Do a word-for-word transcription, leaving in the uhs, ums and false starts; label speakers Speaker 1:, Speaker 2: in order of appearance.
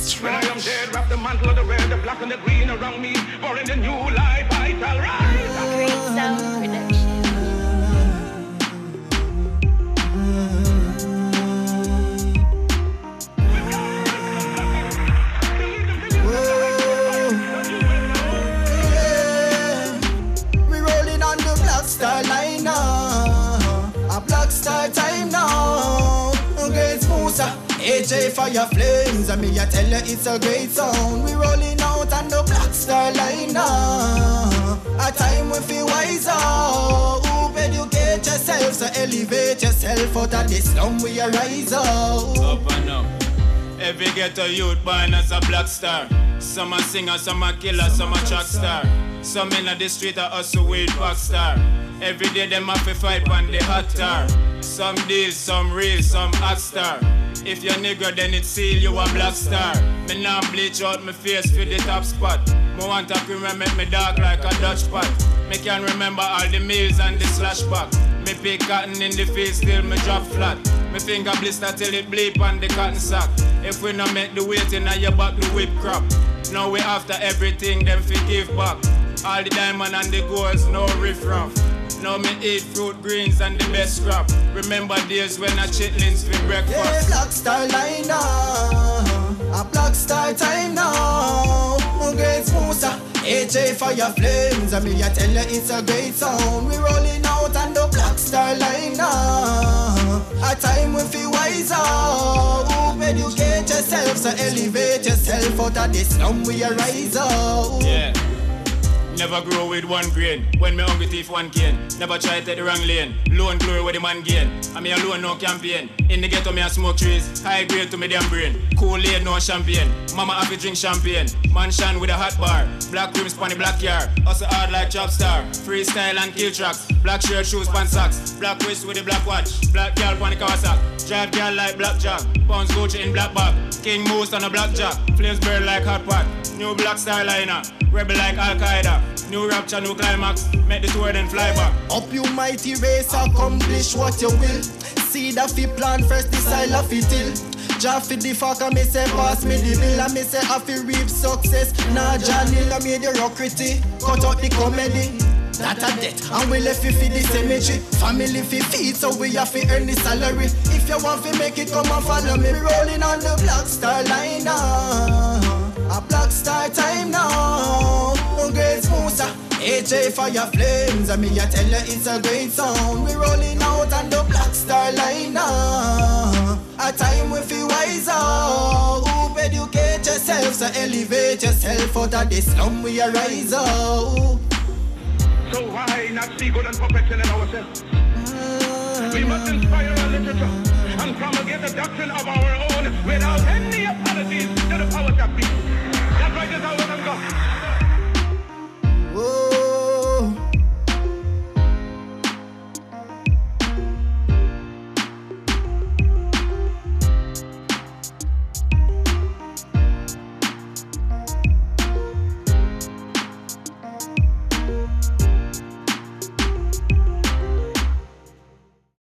Speaker 1: When I am dead, wrap the mantle of the red, the black and the green around me, for in the new life I shall rise.
Speaker 2: Great sound production.
Speaker 3: Star line now, a black star time now. Great Musa, A J Fire Flames, and me I tell you it's a great sound. We rolling out on the black star line now. A time we feel wiser. Hope educate yourself, so elevate yourself out of this slum we a rise up.
Speaker 4: Up and up. Every ghetto youth born as a black star. Some a singer, some a killer, some a track star. Some in the street a hustle with pop star. Every day them have to fight on the hot tar. Some deal, some real, some hot star. If you're nigga then it seal you a black star. Me now bleach out my face for the top spot. Me want to cream make me dark like a Dutch pot. Me can remember all the meals and the slash back. Me pick cotton in the face till me drop flat. Me finger blister till it bleep on the cotton sack. If we not make the weight in your back the whip crop. Now we after everything them fi give back. All the diamond and the golds no riff-raff. Now me eat fruit greens and the best crop. Remember days when I chitlins for breakfast.
Speaker 3: Yeah, black star line now, a black star time now. Great Musa, A J Fire Flames, and me I tell you it's a great sound. We rolling out on the black star line now. A time we feel wiser. Hope educate yourself, so elevate yourself out of this slum we a rise up.
Speaker 4: Yeah. Never grow with one grain. When me hungry thief one cane. Never try to take the wrong lane. Lone glory where the man gain. I me alone no campaign. In the ghetto me a smoke trees. High grade to me damn brain. Kool-Aid no champagne. Mama have to drink champagne. Mansion with a hot bar. Black rims pon the black yard. Hustle hard like Chop Star. Freestyle and kill tracks. Black shirt, shoes, pants, socks. Black wrist with the black watch. Black girl pon the Kawasaki. Drive girl like black jack. Pounds Gucci in black bag. King Moose on a black jack. Flames burn like hot pot. New black star liner. Rebel like Al-Qaeda. New rapture, new climax. Make the tour then fly back.
Speaker 3: Up you mighty race, accomplish what you will. See that fi plan first, decide la fi till. Jah fi the fuck and me say pass me the bill. And me say I fi reap success. Nah Johnny, I made the rockery. Cut out the comedy. That a debt, and we left fi fi the cemetery. Family fi feed, so we have fi earn the salary. If you want fi make it, come and follow me. Rolling on the black star line now. A black star time now. Great Musa, A J Fire Flames, and me I tell you it's a great sound. We rolling out on the black star line now. A time we feel wiser. Hope educate yourself, so elevate yourself out of this slum we a rise up.
Speaker 1: So why not see good and perfection in ourselves? We must inspire our literature and promulgate the doctrine of our own without any apologies to the powers that be. That right is our will of God.